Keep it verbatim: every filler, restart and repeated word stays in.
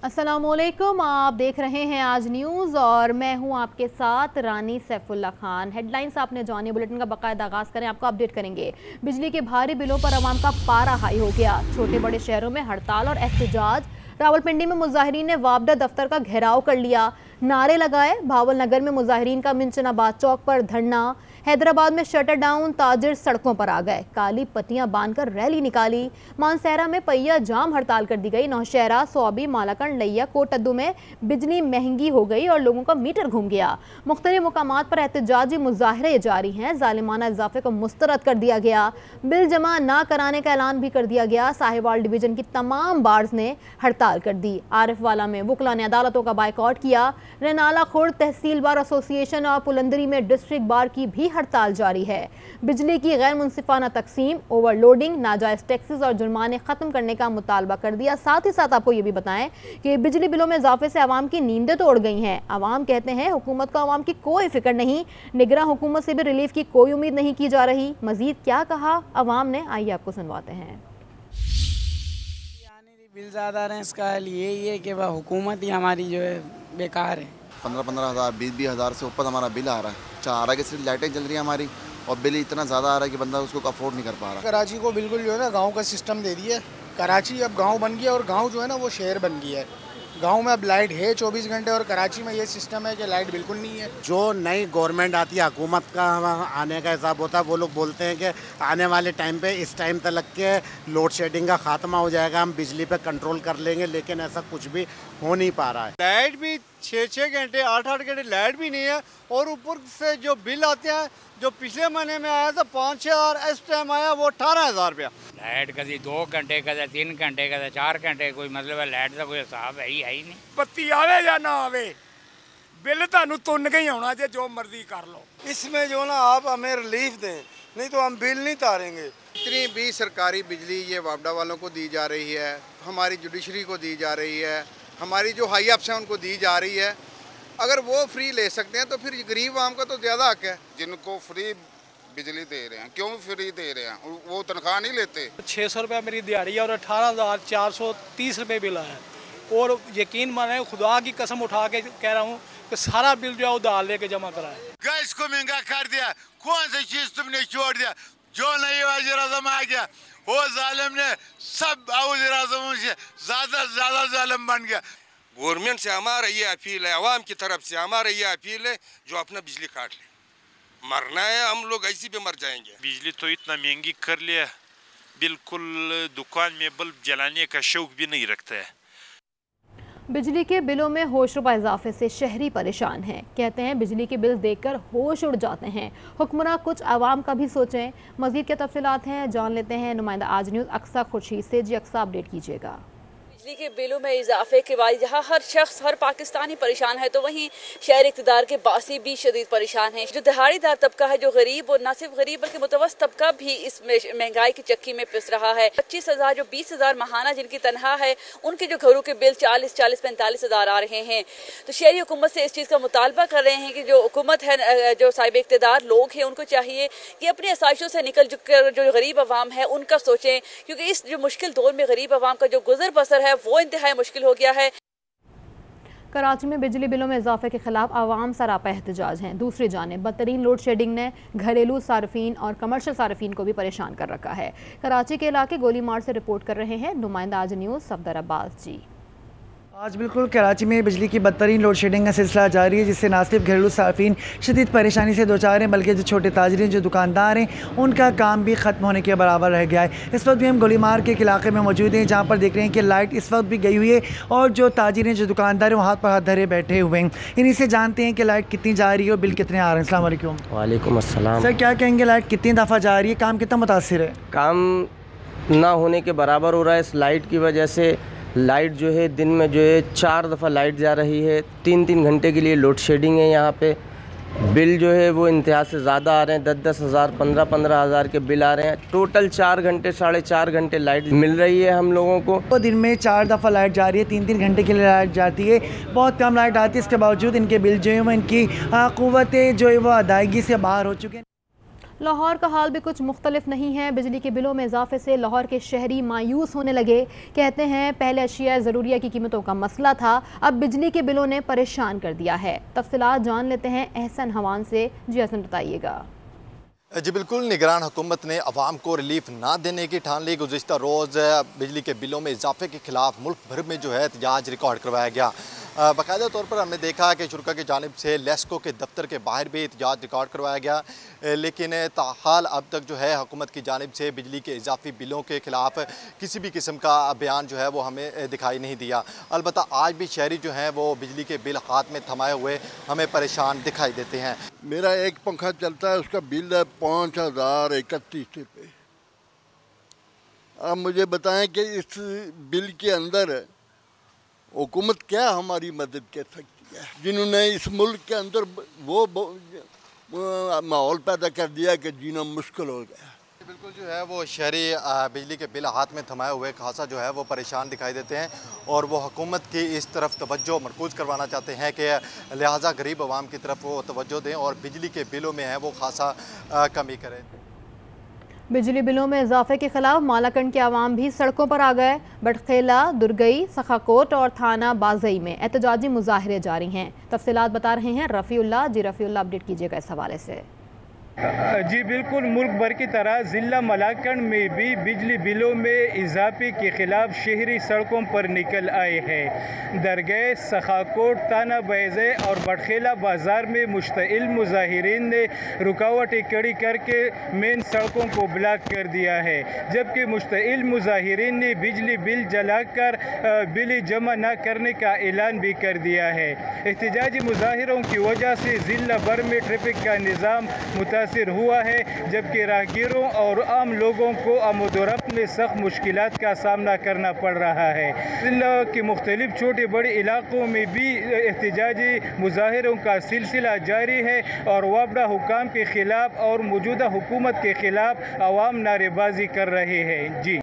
अस्सलामुअलैकुम, आप देख रहे हैं आज न्यूज़ और मैं हूं आपके साथ रानी सैफुल्ला खान। हेडलाइंस आपने जाने, बुलेटिन का बाकायदा आगाज़ करें, आपको अपडेट करेंगे। बिजली के भारी बिलों पर आवाम का पारा हाई हो गया। छोटे बड़े शहरों में हड़ताल और एहतजाज। रावलपिंडी में मुजाहिरीन ने वापडा दफ्तर का घेराव कर लिया, नारे लगाए। भावल नगर में मुजाहिरीन का मिंचनाबाद चौक पर धरना। हैदराबाद में शटर डाउन, ताजिर सड़कों पर आ गए, काली पत्तियां बांधकर रैली निकाली। मानसहरा में पहिया जाम हड़ताल कर दी गई। नौशहरा, सौबी, मालाकंड, लैया, कोटद्दू में बिजली महंगी हो गई और लोगों का मीटर घूम गया। मुख्तलिफ मुकामात पर एहतजाजी मुजाहरे जारी हैं। जालिमाना इजाफे को मुस्तरद कर दिया गया। बिल जमा ना कराने का ऐलान भी कर दिया गया। साहिवाल डिवीजन की तमाम बार्स ने हड़ताल कर दी। आरिफ वाला में वकला ने अदालतों का बाइकआउट किया। रेनाला खुर्द तहसील बार एसोसिएशन और पुलंदरी में डिस्ट्रिक्ट बार की भी हड़ताल जारी है। बिजली की गैर मुनसिफाना तकसीम, ओवरलोडिंग, नाजायज टैक्सेस और जुर्माने खत्म करने का मुतालबा कर दिया। साथ ही साथ आपको ये भी बताएं कि बिजली बिलों में इजाफे से आवाम की नींदें तो उड़ गई हैं। आवाम कहते हैं हुकूमत को आवाम की कोई फिक्र नहीं, निगरान हुकूमत से भी रिलीफ की कोई उम्मीद नहीं की जा रही। मजीद क्या कहा आवाम ने, आइए आपको सुनवाते हैं। बिल ज़्यादा आ रहे हैं, इसका हल यही है कि वह हुकूमत ही हमारी जो है बेकार है। पंद्रह पंद्रह हज़ार बीस बीस हज़ार से ऊपर हमारा बिल आ रहा है। चाह रहा है कि सिर्फ लाइटें जल रही है हमारी, और बिल इतना ज़्यादा आ रहा है कि बंदा उसको अफोर्ड नहीं कर पा रहा। कराची को बिल्कुल जो है ना गांव का सिस्टम दे दिया है। कराची अब गांव बन गया और गांव जो है ना वो शहर बन गया है। गांव में अब लाइट है चौबीस घंटे और कराची में ये सिस्टम है कि लाइट बिल्कुल नहीं है। जो नई गवर्नमेंट आती है, हुकूमत का आने का हिसाब होता है, वो लोग बोलते हैं कि आने वाले टाइम पे इस टाइम तक के लोड शेडिंग का खात्मा हो जाएगा, हम बिजली पे कंट्रोल कर लेंगे, लेकिन ऐसा कुछ भी हो नहीं पा रहा है। लाइट भी छः छः घंटे आठ आठ घंटे लाइट भी नहीं है, और ऊपर से जो बिल आते हैं, जो पिछले महीने में आया था पाँच छः हज़ार, इस टाइम आया वो अठारह हज़ार रुपया। लाइट कभी दो घंटे कभी तीन घंटे कभी चार घंटे, कोई मतलब है लाइट का कोई हिसाब है ही है ही नहीं। बत्ती आवे या ना आवे, बिल तुहानू तुन के ही आना चाहिए, जो मर्जी कर लो। इसमें जो ना आप हमें रिलीफ दें, नहीं तो हम बिल नहीं तारेंगे। इतनी भी सरकारी बिजली ये वापडा वालों को दी जा रही है, हमारी जुडिशरी को दी जा रही है, हमारी जो हाई अप्स हैं उनको दी जा रही है। अगर वो फ्री ले सकते हैं तो फिर गरीब आम का तो ज़्यादा हक है। जिनको फ्री बिजली दे रहे हैं, क्यों फ्री दे रहे हैं? वो तनख्वाह नहीं लेते। छः सौ रुपया मेरी दिहाड़ी है और अठारह हज़ार चार सौ तीस रुपये बिल आया है। और यकीन माने, खुदा की कसम उठा के कह रहा हूँ कि सारा बिल जो है उधार लेके जमा कराए। गैस को महंगा कर दिया, कौन सी चीज़ तुमने छोड़ दिया? जो नई वज़ीर आज़म आ गया वो जालिम ने सब वज़ीर आज़मों से ज़्यादा से ज़्यादा जालिम बन गया। गवर्नमेंट से हमारा ये अपील है, आवाम की तरफ से हमारा ये अपील है, जो अपना बिजली काट ले। मरना है, हम लोग ऐसी भी मर जाएंगे। बिजली तो इतना महंगी कर लिया, बिल्कुल दुकान में बल्ब जलाने का शौक भी नहीं रखता है। बिजली के बिलों में होश रुपा इजाफे से शहरी परेशान हैं। कहते हैं बिजली के बिल देखकर होश उड़ जाते हैं। हुक्मरान कुछ आवाम का भी सोचें। मजीद क्या तफसीलात हैं, जान लेते हैं नुमाइंदा आज न्यूज़ अक्सा खुर्शीद से। जी अक्सा, अपडेट कीजिएगा। बिजली के बिलों में इजाफे के बाद जहाँ हर शख्स, हर पाकिस्तानी परेशान है, तो वहीं शहर इक़्तिदार के बासी भी शदीद परेशान है। जो दिहाड़ीदार तबका है, जो गरीब और न सिर्फ गरीब बल्कि मुतवस्सित तबका भी इस महंगाई की चक्की में पिस रहा है। पच्चीस हजार जो बीस हजार महाना जिनकी तनख्वाह है, उनके जो घरों के बिल चालीस चालीस पैंतालीस हजार आ रहे हैं। तो शहरी हुकूमत से इस चीज़ का मुतालबा कर रहे हैं कि जो हुकूमत है, जो साहिब इक़्तिदार लोग हैं, उनको चाहिए कि अपनी आसाइशों से निकल कर जो गरीब अवाम है उनका सोचें, क्योंकि इस जो मुश्किल दौर में गरीब अवाम का जो गुजर बसर है वो इंतहाई मुश्किल हो गया है। कराची में बिजली बिलों में इजाफे के खिलाफ आवाम सरापा एहतजाज हैं। दूसरी जानिब बदतरीन लोड शेडिंग ने घरेलू सार्फिन और कमर्शियल सार्फिन को भी परेशान कर रखा है। कराची के इलाके गोलीमार से रिपोर्ट कर रहे हैं नुमाइंदा आज न्यूज़ सफदर अब्बास जी। आज बिल्कुल कराची में बिजली की बदतरीन लोड शेडिंग का सिलसिला जारी है, जिससे न सिर्फ घरेलू सार्फिन शदीद परेशानी से दो चार हैं, बल्कि जो छोटे ताजरीन, जो दुकानदार हैं, उनका काम भी ख़त्म होने के बराबर रह गया है। इस वक्त भी हम गोलीमार के एक इलाके में मौजूद हैं, जहाँ पर देख रहे हैं कि लाइट इस वक्त भी गई हुई है और जो ताजिर, जो दुकानदार हैं, वो हाथ पर हाथ धरे बैठे हुए हैं। इन्हीं से जानते हैं कि लाइट कितनी जा रही है और बिल कितने आ रहे हैं। अस्सलाम वालेकुम। वालेकुम अस्सलाम। सर, क्या कहेंगे, लाइट कितनी दफ़ा जा रही है, काम कितना मुतासिर है? काम ना होने के बराबर हो रहा है। इस लाइट की वजह से लाइट जो है दिन में जो है चार दफ़ा लाइट जा रही है, तीन तीन घंटे के लिए लोड शेडिंग है। यहाँ पे बिल जो है वो इंतहा से ज़्यादा आ रहे हैं, दस दस हज़ार पंद्रह पंद्रह हज़ार के बिल आ रहे हैं। टोटल चार घंटे साढ़े चार घंटे लाइट मिल रही है हम लोगों को। तो दिन में चार दफ़ा लाइट जा रही है, तीन तीन घंटे के लिए लाइट जाती है, बहुत कम लाइट आती है। इसके बावजूद इनके बिल जो है वो, इनकी क़ुव्वतें जो है वो अदायगी से बाहर हो चुके हैं। लाहौर का हाल भी कुछ मुख्तलिफ नहीं है। बिजली के बिलों में इजाफे से लाहौर के शहरी मायूस होने लगे। कहते हैं पहले अशिया ज़रूरिया की कीमतों का मसला था, अब बिजली के बिलों ने परेशान कर दिया है। तफसीलात जान लेते हैं एहसन हवान से। जी हसन बताइएगा। जी बिल्कुल, निगरान हुकूमत ने अवाम को रिलीफ ना देने की ठान ली। गुज़िश्ता रोज़ बिजली के बिलों में इजाफे के खिलाफ मुल्क भर में जो है एहतजाज रिकॉर्ड करवाया गया। बाकायदा तौर पर हमने देखा कि शुरा की जानिब से लेस्को के दफ्तर के बाहर भी एहतजाज रिकॉर्ड करवाया गया, लेकिन ताहाल अब तक जो है हुकूमत की जानिब से बिजली के इजाफी बिलों के खिलाफ किसी भी किस्म का बयान जो है वो हमें दिखाई नहीं दिया। अलबत्ता आज भी शहरी जो हैं वो बिजली के बिल हाथ में थमाए हुए हमें परेशान दिखाई देते हैं। मेरा एक पंखा चलता है, उसका बिल है पाँच हज़ार इकतीस रुपये। आप मुझे बताएं कि इस बिल के अंदर हुकूमत क्या हमारी मदद कर सकती है, जिन्होंने इस मुल्क के अंदर वो माहौल पैदा कर दिया कि जीना मुश्किल हो गया। बिल्कुल जो है वो शहरी बिजली के बिल हाथ में थमाए हुए खासा जो है वो परेशान दिखाई देते हैं और वो हुकूमत की इस तरफ तवज्जो मरकूज़ करवाना चाहते हैं कि लिहाजा गरीब आवाम की तरफ वो तवज्जो दें और बिजली के बिलों में है वो खासा कमी करें। बिजली बिलों में इजाफे के खिलाफ मालाकंड के अवाम भी सड़कों पर आ गए। बटखेला, दुर्गई, सखाकोट और थाना बाजई में एहतजाजी मुजाहरे जारी हैं। तफसीलात बता रहे हैं रफ़ीउल्लाह। जी रफ़ीउल्लाह, अपडेट कीजिएगा इस हवाले से। जी बिल्कुल, मुल्क भर की तरह ज़िला मलाकंड में भी बिजली बिलों में इजाफे के खिलाफ शहरी सड़कों पर निकल आए हैं। दरगाह, सखाकोट, ताना बैज़े और बटखेला बाज़ार में मुश्तइल मुजाहिरीन ने रुकावटें खड़ी करके मेन सड़कों को ब्लॉक कर दिया है, जबकि मुश्तइल मुजाहिरीन ने बिजली बिल जलाकर बिल जमा न करने का ऐलान भी कर दिया है। एहतजाजी मुजाहिरों की वजह से ज़िला भर में ट्रैफिक का निज़ाम मुतासिर हुआ है, जबकि राहगीरों और आम लोगों को आमद-ओ-रफ्त में सख्त मुश्किलात का सामना करना पड़ रहा है। जिला के मुख्तलिफ छोटे बड़े इलाकों में भी एहतजाजी मुजाहिरों का सिलसिला जारी है और वापडा हुकाम के खिलाफ और मौजूदा हुकूमत के खिलाफ अवाम नारेबाजी कर रहे हैं। जी।